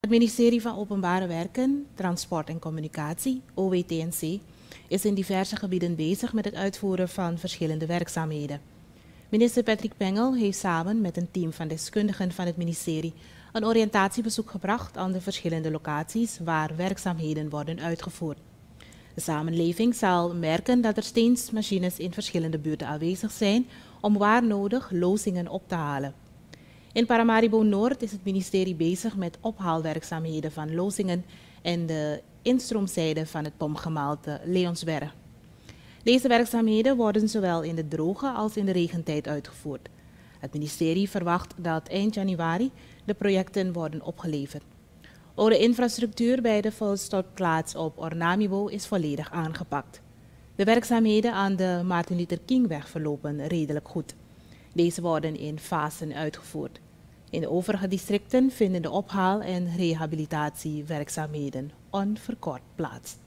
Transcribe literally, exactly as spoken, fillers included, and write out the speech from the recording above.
Het ministerie van Openbare Werken, Transport en Communicatie, O W T N C, is in diverse gebieden bezig met het uitvoeren van verschillende werkzaamheden. Minister Patrick Pengel heeft samen met een team van deskundigen van het ministerie een oriëntatiebezoek gebracht aan de verschillende locaties waar werkzaamheden worden uitgevoerd. De samenleving zal merken dat er steeds machines in verschillende buurten aanwezig zijn om waar nodig lozingen op te halen. In Paramaribo Noord is het ministerie bezig met ophaalwerkzaamheden van lozingen en de instroomzijde van het pomgemeente Leonsberg. Deze werkzaamheden worden zowel in de droge als in de regentijd uitgevoerd. Het ministerie verwacht dat eind januari de projecten worden opgeleverd. Ook de infrastructuur bij de volstotplaats op Ornamibo is volledig aangepakt. De werkzaamheden aan de Martin Luther Kingweg verlopen redelijk goed. Deze worden in fasen uitgevoerd. In de overige districten vinden de ophaal- en rehabilitatiewerkzaamheden onverkort plaats.